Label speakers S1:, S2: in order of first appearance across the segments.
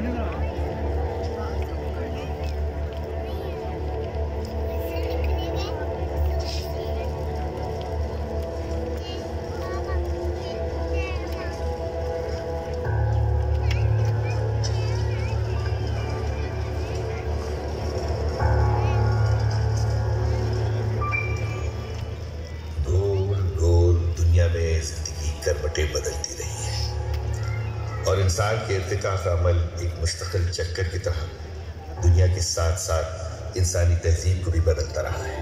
S1: जिंदगी करवटें बदलती रही है और इंसान के इर्तिका का अमल एक मुस्तकिल चक्कर की तरह दुनिया के साथ साथ इंसानी तहजीब को भी बदलता रहा है।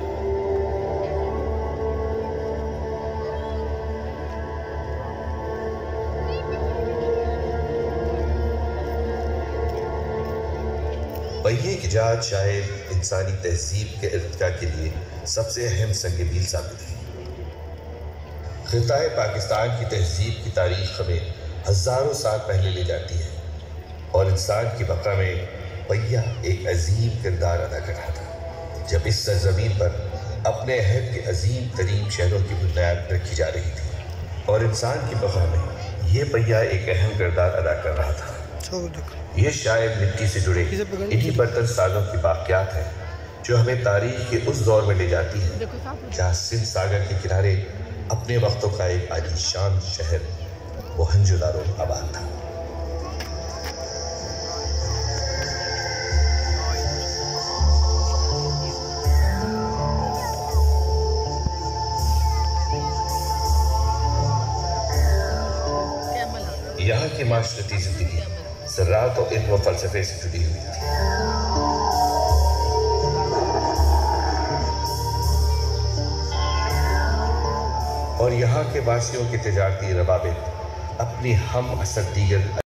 S1: पहिए की इजाद शायद इंसानी तहजीब के इर्तिका के लिए सबसे अहम संग-ए-मील साबित है। खिताए पाकिस्तान की तहजीब की तारीख हमें हजारों साल पहले ले जाती है और इंसान की बका में पहिया एक अजीम किरदार अदा कर रहा था जब इस सरजमीन पर अपने अहद के अजीम तरीन शहरों की बुनियाद रखी जा रही थी और इंसान की बका में यह पहिया एक अहम किरदार अदा कर रहा था। ये शायद मिट्टी से जुड़े इन्हीं बर्तन सालों की बाकियात है जो हमें तारीख के उस दौर में ले जाती है जहाँ सिंध सागर के किनारे अपने वक्तों का एक आलीशान शहर मोहनजोदारो आबाद था। यहाँ की माशरती जिंदगी ज़राअत और इल्म व फ़लसफ़े से जुड़ी हुई थी। और यहाँ के वासियों की तिजारती रवाबित अपनी हम असर दीगर